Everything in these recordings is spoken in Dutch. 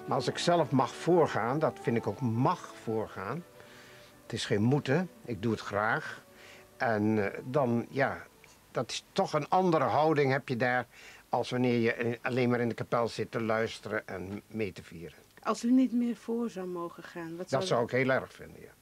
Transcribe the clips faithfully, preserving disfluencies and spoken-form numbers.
Maar als ik zelf mag voorgaan, dat vind ik ook mag voorgaan. Het is geen moeten, ik doe het graag. En uh, dan, ja, dat is toch een andere houding heb je daar... als wanneer je alleen maar in de kapel zit te luisteren en mee te vieren. Als u niet meer voor zou mogen gaan, wat zou Dat zou ik heel erg vinden, ja.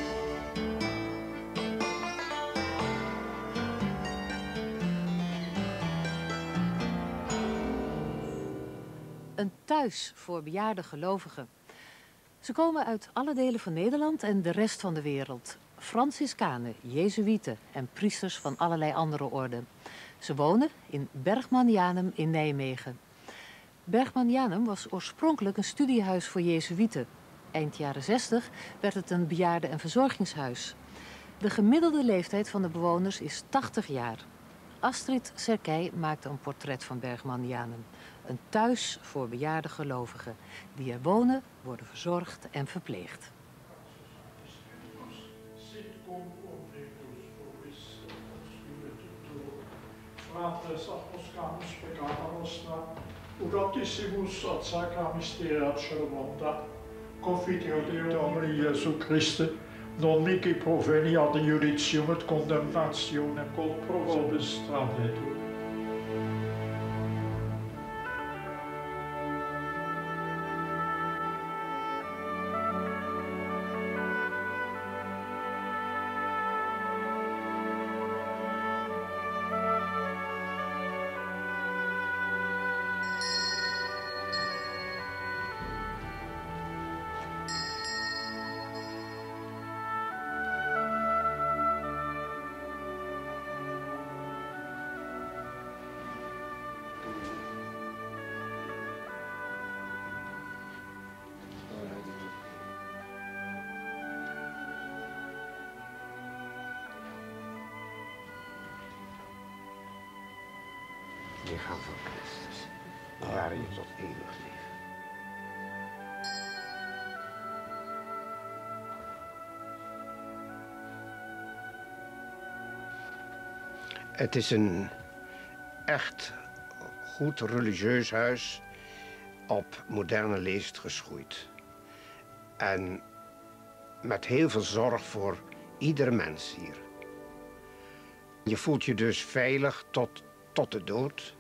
Een thuis voor bejaarde gelovigen. Ze komen uit alle delen van Nederland en de rest van de wereld. Franciscanen, jezuïeten en priesters van allerlei andere orden. Ze wonen in Bergmanianum in Nijmegen. Bergmanianum was oorspronkelijk een studiehuis voor jezuïeten. Eind jaren zestig werd het een bejaarden- en verzorgingshuis. De gemiddelde leeftijd van de bewoners is tachtig jaar. Astrid Serkij maakte een portret van Bergmanianum. Een thuis voor bejaarde gelovigen. Die er wonen, worden verzorgd en verpleegd. Fratres apostolus peccata nostra, urotissimus ad sacra mysteria celebranta, confitio Deo Domini Jesu Christe, non mihi proveni ad judicium et condemnationem col probabis tradetur. Lichaam van Christus, waar je tot eeuwig leven. Het is een echt goed religieus huis op moderne leest geschoeid. En met heel veel zorg voor iedere mens hier. Je voelt je dus veilig tot, tot de dood.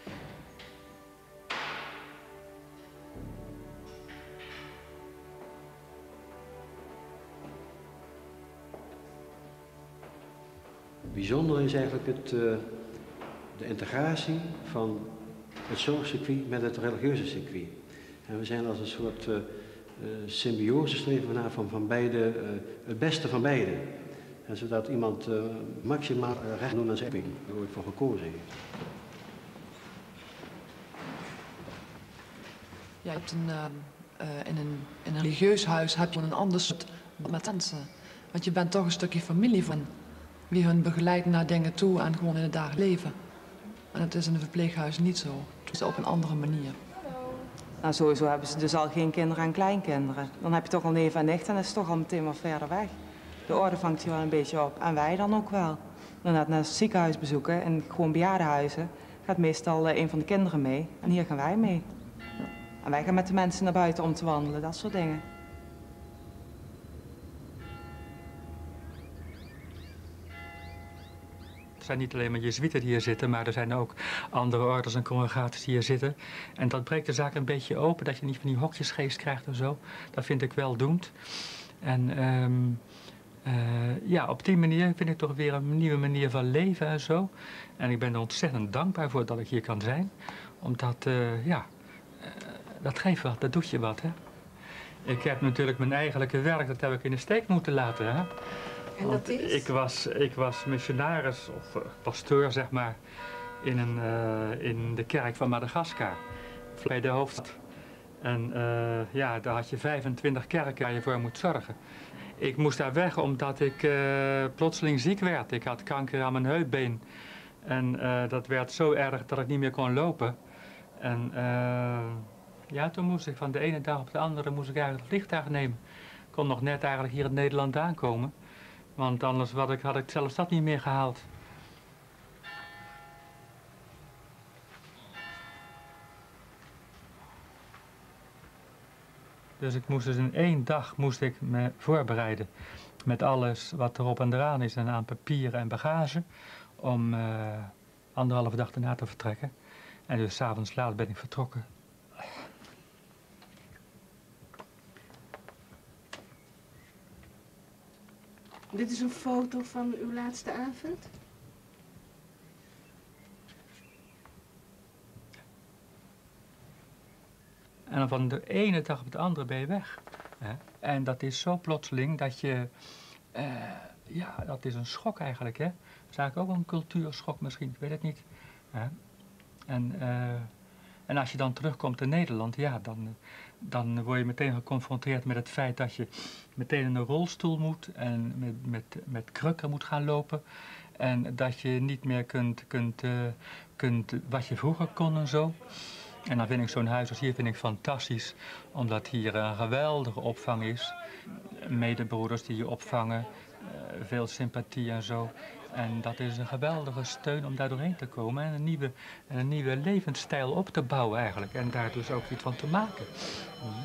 Bijzonder is eigenlijk het, uh, de integratie van het zorgcircuit met het religieuze circuit. En we zijn als een soort uh, uh, symbiose streven naar van, van beide, uh, het beste van beide. En zodat iemand uh, maximaal recht doen aan zijn circuit, waar ooit voor gekozen heeft. Ja, je hebt een, uh, uh, in, een, in een religieus huis heb je een ander soort met mensen. Want je bent toch een stukje familie van wie hun begeleidt naar dingen toe en gewoon in het dagelijks leven. En dat is in een verpleeghuis niet zo. Het is op een andere manier. Nou, sowieso hebben ze dus al geen kinderen en kleinkinderen. Dan heb je toch al neven en nicht en dat is toch al meteen wat verder weg. De orde vangt hier wel een beetje op. En wij dan ook wel. Dan naar het ziekenhuis bezoeken en gewoon bejaardenhuizen gaat meestal uh, een van de kinderen mee. En hier gaan wij mee. En wij gaan met de mensen naar buiten om te wandelen, dat soort dingen. Er zijn niet alleen maar jezuïeten die hier zitten, maar er zijn ook andere orders en congregaties die hier zitten. En dat breekt de zaak een beetje open, dat je niet van die hokjesgeest krijgt of zo. Dat vind ik wel doend. En um, uh, ja, op die manier vind ik toch weer een nieuwe manier van leven en zo. En ik ben er ontzettend dankbaar voor dat ik hier kan zijn. Omdat, uh, ja, uh, dat geeft wat, dat doet je wat, hè. Ik heb natuurlijk mijn eigenlijke werk, dat heb ik in de steek moeten laten, hè. En dat is? Ik was, ik was missionaris of uh, pastoor, zeg maar, in, een, uh, in de kerk van Madagaskar, bij de hoofdstad. En uh, ja, daar had je vijfentwintig kerken waar je voor moet zorgen. Ik moest daar weg omdat ik uh, plotseling ziek werd. Ik had kanker aan mijn heupbeen. En uh, dat werd zo erg dat ik niet meer kon lopen. En uh, ja, toen moest ik van de ene dag op de andere moest ik eigenlijk het vliegtuig nemen. Ik kon nog net eigenlijk hier in Nederland aankomen. Want anders had ik, had ik zelfs dat niet meer gehaald. Dus ik moest dus in één dag moest ik me voorbereiden met alles wat erop en eraan is en aan papieren en bagage om uh, anderhalve dag daarna te vertrekken. En dus 's avonds laat ben ik vertrokken. Dit is een foto van uw laatste avond? En dan van de ene dag op de andere ben je weg. Hè? En dat is zo plotseling dat je... Uh, ja, dat is een schok eigenlijk, hè. Dat is eigenlijk ook een cultuurschok misschien, ik weet het niet. Hè? En, uh, en als je dan terugkomt in Nederland, ja, dan, dan word je meteen geconfronteerd met het feit dat je meteen in een rolstoel moet en met, met, met krukken moet gaan lopen. En dat je niet meer kunt, kunt, uh, kunt wat je vroeger kon en zo. En dan vind ik zo'n huis als hier vind ik fantastisch, omdat hier een geweldige opvang is. Medebroeders die je opvangen, uh, veel sympathie en zo. En dat is een geweldige steun om daar doorheen te komen en een nieuwe, een nieuwe levensstijl op te bouwen eigenlijk. En daar dus ook iets van te maken. Mm-hmm.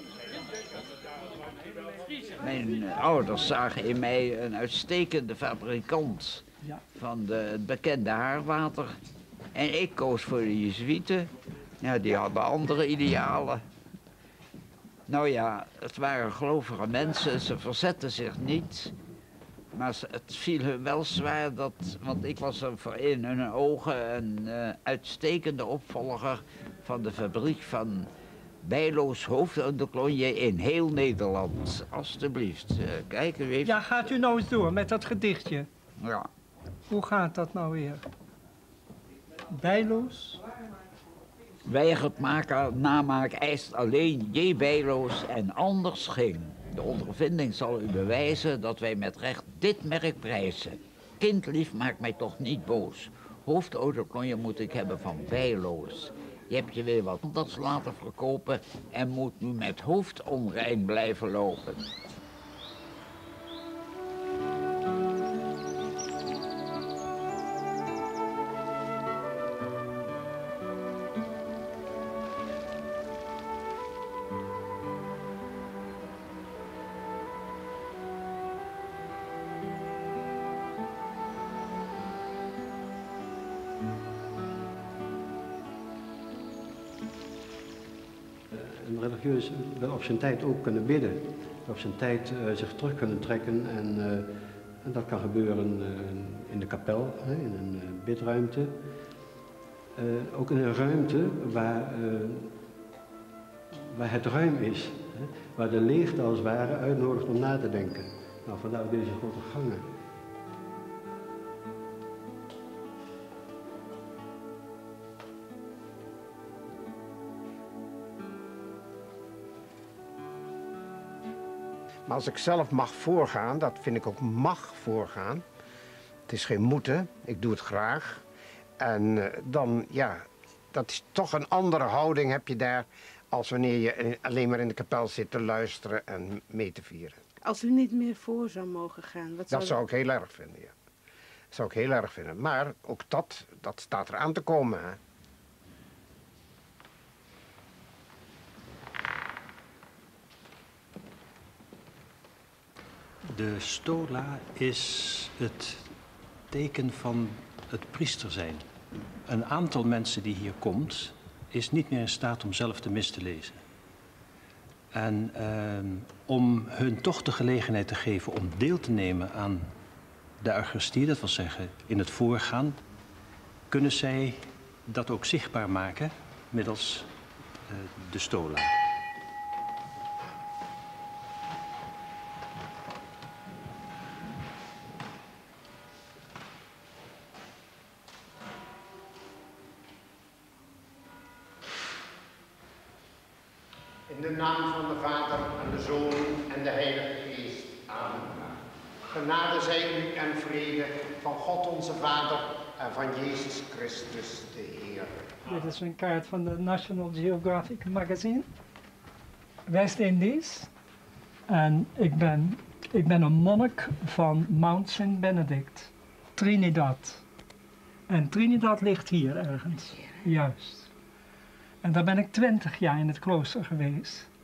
Mijn ouders zagen in mij een uitstekende fabrikant van de, het bekende haarwater. En ik koos voor de Jezuïeten. Ja, die hadden andere idealen. Nou ja, het waren gelovige mensen, ze verzetten zich niet. Maar het viel hun wel zwaar, dat, want ik was er voor in hun ogen een uh, uitstekende opvolger van de fabriek van Bijlo's hoofdonderklonje in heel Nederland. Alsjeblieft, uh, kijk, u heeft... Ja, gaat u nou eens door met dat gedichtje. Ja. Hoe gaat dat nou weer? Bijlo's? Weigertmaker namaak eist alleen J. Bijlo's en anders geen. De ondervinding zal u bewijzen dat wij met recht dit merk prijzen. Kindlief, maakt mij toch niet boos. Hoofdouderklonje moet ik hebben van Bijlo's. Je hebt je weer wat anders laten verkopen en moet nu met hoofd onrein blijven lopen. Een religieus wil op zijn tijd ook kunnen bidden, op zijn tijd uh, zich terug kunnen trekken en, uh, en dat kan gebeuren uh, in de kapel, hè, in een uh, bidruimte. Uh, ook in een ruimte waar, uh, waar het ruim is, hè, waar de leegte als het ware uitnodigt om na te denken. Nou, vandaar deze grote gangen. Maar als ik zelf mag voorgaan, dat vind ik ook mag voorgaan. Het is geen moeten, ik doe het graag. En uh, dan, ja, dat is toch een andere houding heb je daar als wanneer je alleen maar in de kapel zit te luisteren en mee te vieren. Als u niet meer voor zou mogen gaan, wat zou dat zou ik heel erg vinden, ja. Dat zou ik heel erg vinden. Maar ook dat, dat staat er aan te komen, hè. De stola is het teken van het priester zijn. Een aantal mensen die hier komt, is niet meer in staat om zelf de mis te lezen. En eh, om hun toch de gelegenheid te geven om deel te nemen aan de Eucharistie, dat wil zeggen in het voorgaan, kunnen zij dat ook zichtbaar maken middels eh, de stola. In de naam van de Vader en de Zoon en de Heilige Geest. Amen. Genade zij u en vrede van God onze Vader en van Jezus Christus de Heer. Dit is een kaart van de National Geographic Magazine. West-Indies. En ik ben, ik ben een monnik van Mount Saint Benedict, Trinidad. En Trinidad ligt hier ergens, juist. En daar ben ik twintig jaar in het klooster geweest.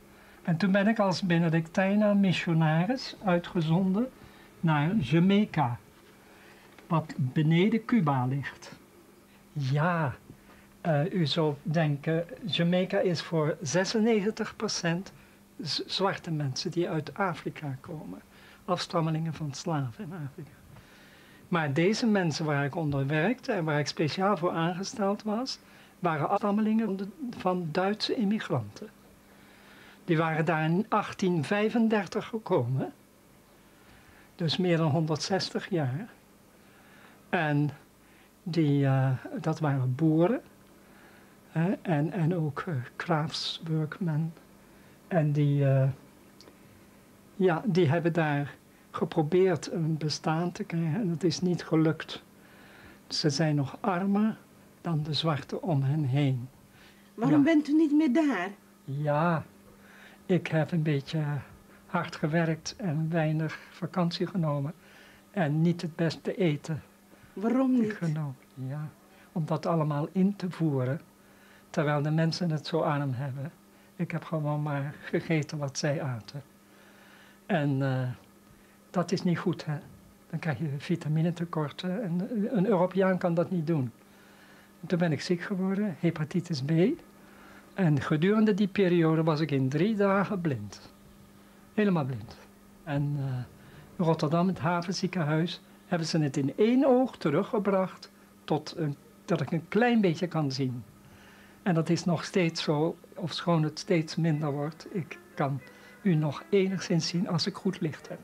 En toen ben ik als Benedictijner missionaris uitgezonden naar Jamaica, wat beneden Cuba ligt. Ja, uh, u zou denken, Jamaica is voor zesennegentig procent zwarte mensen die uit Afrika komen. Afstammelingen van slaven in Afrika. Maar deze mensen waar ik onder werkte en waar ik speciaal voor aangesteld was, waren afstammelingen van, de, van Duitse immigranten. Die waren daar in achttien vijfendertig gekomen. Dus meer dan honderdzestig jaar. En die, uh, dat waren boeren. Hè, en, en ook uh, craftsworkmen. En die, uh, ja, die hebben daar geprobeerd een bestaan te krijgen. En dat is niet gelukt. Ze zijn nog armer dan de zwarten om hen heen. Waarom ja. bent u niet meer daar? Ja, ik heb een beetje hard gewerkt en weinig vakantie genomen. En niet het beste eten. Waarom niet? Genomen. Ja, om dat allemaal in te voeren. Terwijl de mensen het zo arm hebben. Ik heb gewoon maar gegeten wat zij aten. En uh, dat is niet goed, hè. Dan krijg je vitaminetekorten. En een Europeaan kan dat niet doen. Toen ben ik ziek geworden, hepatitis B. En gedurende die periode was ik in drie dagen blind. Helemaal blind. En uh, in Rotterdam, het havenziekenhuis, hebben ze het in één oog teruggebracht tot een, dat ik een klein beetje kan zien. En dat is nog steeds zo, ofschoon het steeds minder wordt. Ik kan u nog enigszins zien als ik goed licht heb.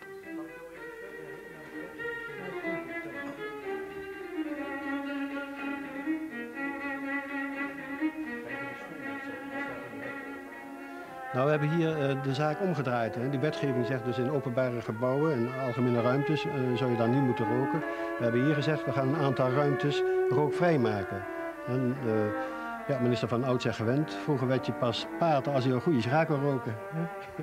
Nou, we hebben hier uh, de zaak omgedraaid. Hè. Die wetgeving zegt dus in openbare gebouwen en algemene ruimtes uh, zou je dan niet moeten roken. We hebben hier gezegd, we gaan een aantal ruimtes rookvrij maken. En, uh, ja, men is er van oudsher gewend. Vroeger werd je pas pater als je een goede schraak wil roken. Hè.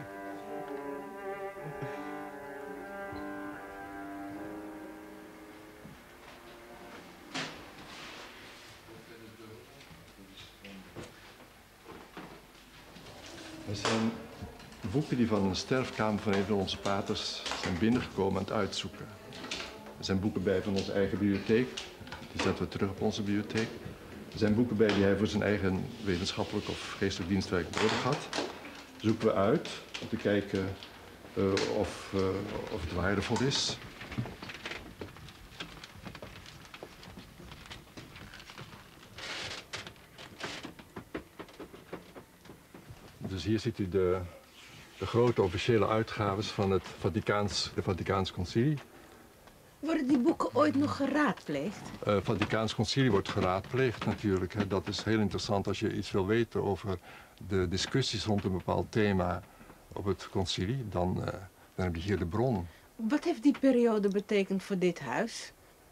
Er zijn boeken die van een sterfkamer van een van onze paters zijn binnengekomen aan het uitzoeken. Er zijn boeken bij van onze eigen bibliotheek. Die zetten we terug op onze bibliotheek. Er zijn boeken bij die hij voor zijn eigen wetenschappelijk of geestelijk dienstwerk nodig had. Zoeken we uit om te kijken uh, of, uh, of het waardevol is. Dus hier ziet u de, de grote officiële uitgaves van het Vaticaans, de Vaticaans Concilie. Worden die boeken ooit nog geraadpleegd? Het uh, Vaticaans Concilie wordt geraadpleegd natuurlijk. Hè. Dat is heel interessant als je iets wil weten over de discussies rond een bepaald thema op het concilie. Dan, uh, dan heb je hier de bron. Wat heeft die periode betekend voor dit huis?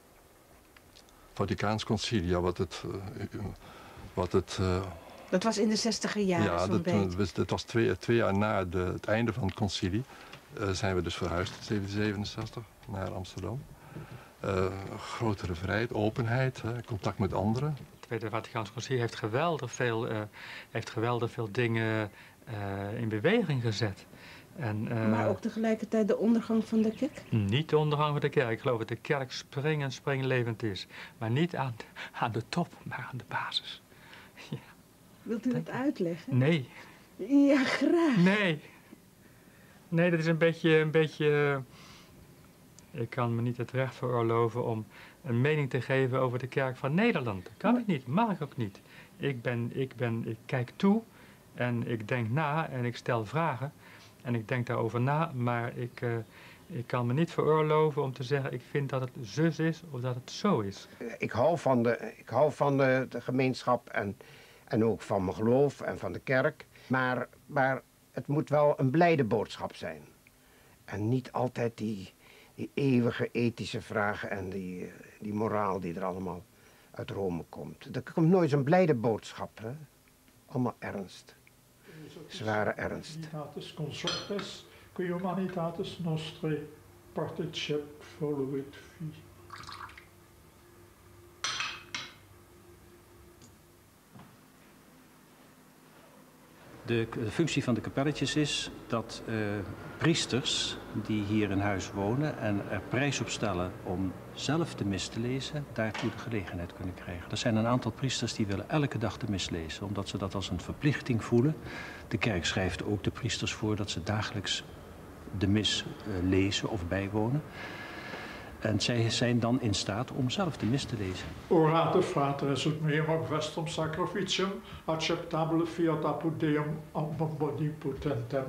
Vaticaans Concilie, ja, wat het... Uh, wat het uh, Dat was in de zestiger jaren, ja, zo'n beetje. Dat, dat was twee, twee jaar na de, het einde van het concilie. Uh, zijn we dus verhuisd in zeventien zevenenzestig naar Amsterdam. Uh, grotere vrijheid, openheid, hè, contact met anderen. Het Tweede Vaticaans Concilie heeft geweldig veel, uh, heeft geweldig veel dingen uh, in beweging gezet. En, uh, maar ook tegelijkertijd de ondergang van de kerk? Niet de ondergang van de kerk. Ik geloof dat de kerk spring en springlevend is. Maar niet aan, aan de top, maar aan de basis. Ja. Wilt u dat uitleggen? Nee. Ja, graag. Nee. Nee, dat is een beetje, een beetje... Ik kan me niet het recht veroorloven om een mening te geven over de kerk van Nederland. Dat kan ik niet, mag ik ook niet. Ik, ben, ik, ben, ik kijk toe en ik denk na en ik stel vragen. En ik denk daarover na, maar ik, uh, ik kan me niet veroorloven om te zeggen... ik vind dat het zus is of dat het zo is. Ik hou van de, ik hou van de, de gemeenschap en, en ook van mijn geloof en van de kerk. Maar, maar het moet wel een blijde boodschap zijn. En niet altijd die... Die eeuwige ethische vragen en die, die moraal die er allemaal uit Rome komt. Er komt nooit zo'n blijde boodschap, hè? Allemaal ernst. Zware ernst. Humanitatis consortes, qui humanitatis nostri particip voluit vi. De, de functie van de kapelletjes is dat uh, priesters die hier in huis wonen en er prijs op stellen om zelf de mis te lezen, daartoe de gelegenheid kunnen krijgen. Er zijn een aantal priesters die willen elke dag de mis lezen, omdat ze dat als een verplichting voelen. De kerk schrijft ook de priesters voor dat ze dagelijks de mis uh, lezen of bijwonen. En zij zijn dan in staat om zelf de mis te lezen. Orate fratres ut meum vestum sacrificium acceptabile fiat apud Deum omnipotentem.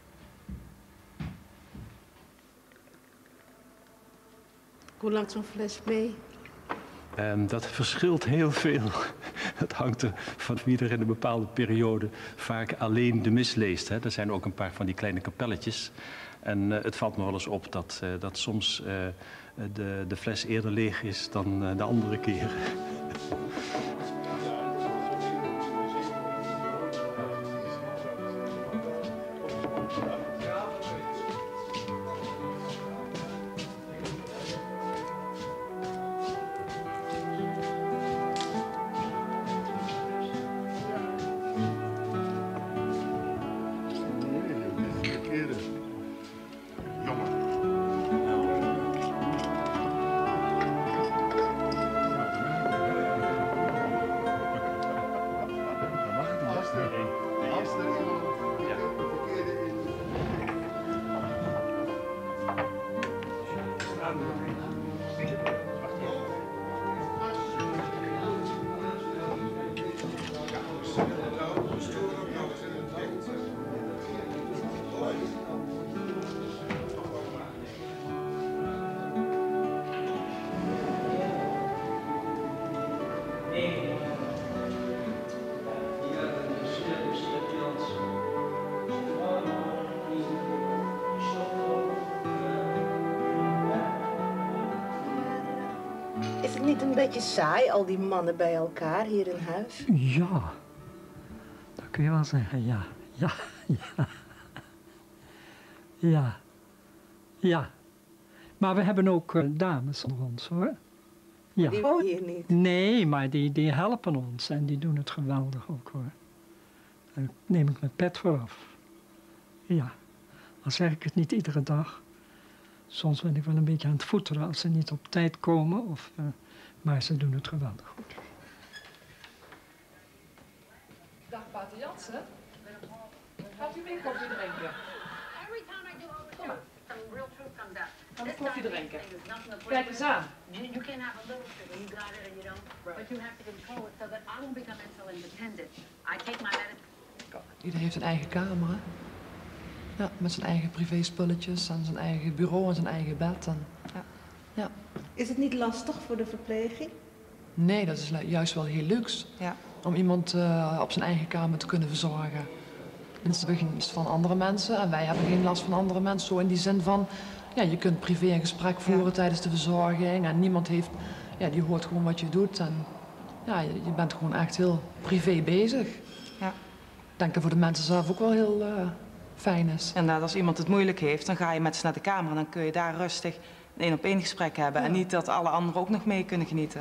Hoe lang zo'n fles mee? Um, dat verschilt heel veel. Dat hangt er van wie er in een bepaalde periode vaak alleen de mis leest. Hè. Er zijn ook een paar van die kleine kapelletjes. En uh, het valt me wel eens op dat, uh, dat soms uh, de, de fles eerder leeg is dan uh, de andere keer. Is het niet een beetje saai, al die mannen bij elkaar hier in huis? Ja, dat kun je wel zeggen, ja. Ja, ja. Ja. Ja. Maar we hebben ook uh, dames onder ons, hoor. Ja. Die wonen hier niet? Nee, maar die, die helpen ons en die doen het geweldig ook, hoor. Daar neem ik mijn pet voor af. Ja. Al zeg ik het niet iedere dag. Soms ben ik wel een beetje aan het voeteren als ze niet op tijd komen, of, uh, maar ze doen het geweldig goed. Dag Pater Jansen. Gaat u mee koffie drinken? Kom maar. Gaan we koffie drinken? Kijk eens aan. Iedereen heeft een eigen kamer, hè? Ja, met zijn eigen privé-spulletjes en zijn eigen bureau en zijn eigen bed. En, ja. Ja. Is het niet lastig voor de verpleging? Nee, dat is juist wel heel luxe. Ja. Om iemand uh, op zijn eigen kamer te kunnen verzorgen. Mensen hebben geen last van andere mensen en wij hebben geen last van andere mensen. Zo in die zin van, ja, je kunt privé een gesprek voeren ja. tijdens de verzorging. En niemand heeft, ja, die hoort gewoon wat je doet. En ja, je, je bent gewoon echt heel privé bezig. Ja. Ik denk dat voor de mensen zelf ook wel heel... Uh, fijn is. En dat als iemand het moeilijk heeft, dan ga je met ze naar de kamer en dan kun je daar rustig een op één gesprek hebben. Ja. En niet dat alle anderen ook nog mee kunnen genieten.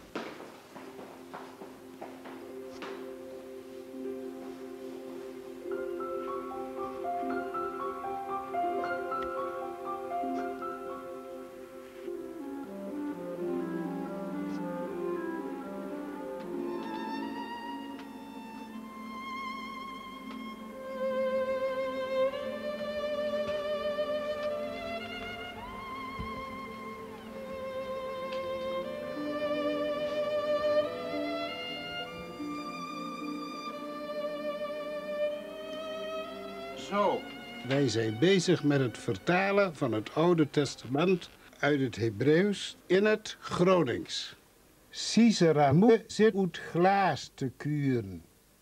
Zo. Wij zijn bezig met het vertalen van het Oude Testament uit het Hebreeuws in het Gronings. Cicera moe zit uit glaas te kuren.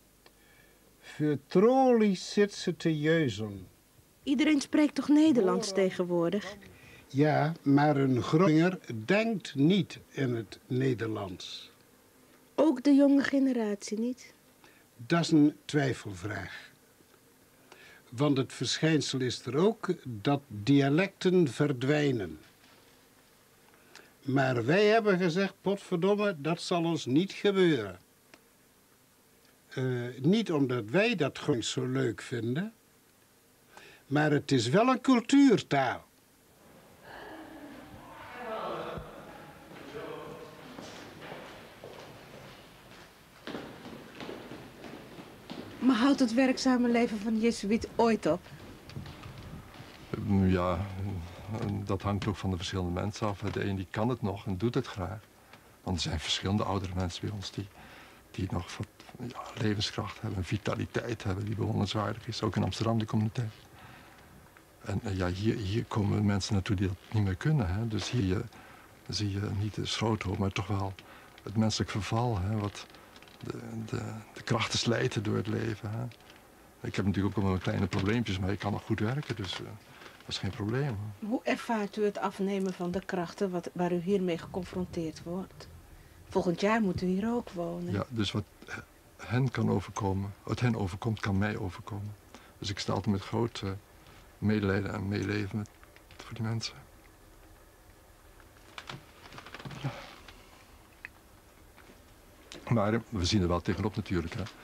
Vertrolie zit ze te jeuzen. Iedereen spreekt toch Nederlands tegenwoordig? Ja, maar een Groninger denkt niet in het Nederlands. Ook de jonge generatie niet? Dat is een twijfelvraag. Want het verschijnsel is er ook dat dialecten verdwijnen. Maar wij hebben gezegd, potverdomme, dat zal ons niet gebeuren. Uh, niet omdat wij dat gewoon zo leuk vinden, maar het is wel een cultuurtaal. Maar houdt het werkzame leven van de Jezuïet ooit op? Ja, dat hangt ook van de verschillende mensen af. De een die kan het nog en doet het graag. Want er zijn verschillende oudere mensen bij ons die, die nog wat ja, levenskracht hebben, vitaliteit hebben, die bewonderenswaardig is. Ook in Amsterdam, die communiteit. En ja, hier, hier komen mensen naartoe die dat niet meer kunnen. Hè. Dus hier zie je niet de schroothoop, maar toch wel het menselijk verval. Hè, wat de, de, de krachten slijten door het leven. Hè. Ik heb natuurlijk ook wel mijn kleine probleempjes, maar ik kan nog goed werken, dus uh, dat is geen probleem. Hoe ervaart u het afnemen van de krachten wat, waar u hiermee geconfronteerd wordt? Volgend jaar moet u hier ook wonen. Ja, dus wat hen kan overkomen, wat hen overkomt, kan mij overkomen. Dus ik sta altijd met groot uh, medelijden en meeleven met, voor die mensen. Ja. Maar uh, we zien er wel tegenop natuurlijk. Hè.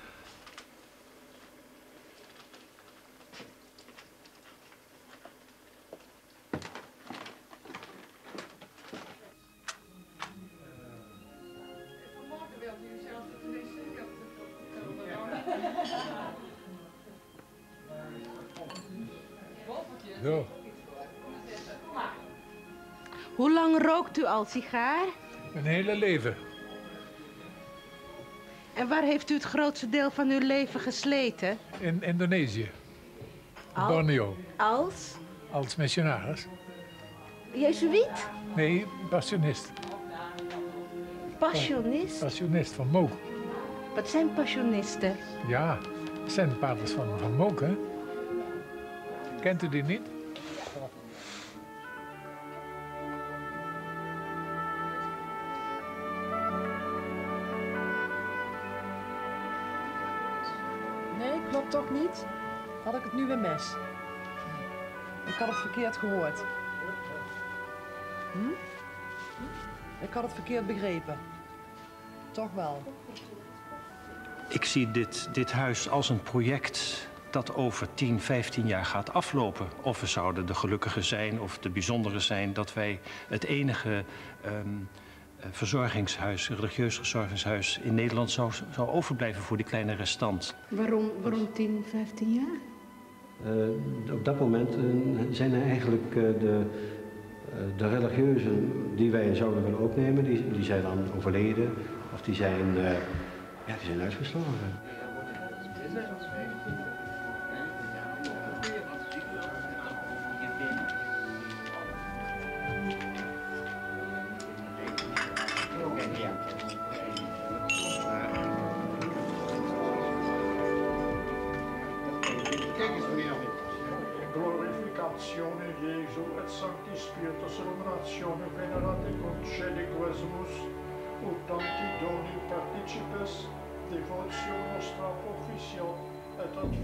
Zo. Hoe lang rookt u al sigaar? Mijn hele leven. En waar heeft u het grootste deel van uw leven gesleten? In Indonesië. Al? Borneo. Als? Als missionaris. Jezuïet? Nee, passionist. Passionist? Passionist van Mook. Wat zijn passionisten? Ja, dat zijn de paters van, van Mook, hè. Kent u die niet? Nee, klopt toch niet? Had ik het nu weer mis? Ik had het verkeerd gehoord. Hm? Ik had het verkeerd begrepen. Toch wel. Ik zie dit, dit huis als een project dat over tien, vijftien jaar gaat aflopen. Of we zouden de gelukkige zijn of de bijzondere zijn dat wij het enige um, verzorgingshuis, religieus verzorgingshuis in Nederland zou, zou overblijven voor die kleine restant. Waarom, waarom tien, vijftien jaar? Uh, op dat moment uh, zijn er eigenlijk uh, de, uh, de religieuzen die wij zouden willen opnemen, die, die zijn dan overleden of die zijn, uh, ja, die zijn uitgestorven. Glorificazione Jesu et Sancti Spiritus Illuminatione Venerate concedi quesumus ut tanti doni participes devotio nostra officio et ad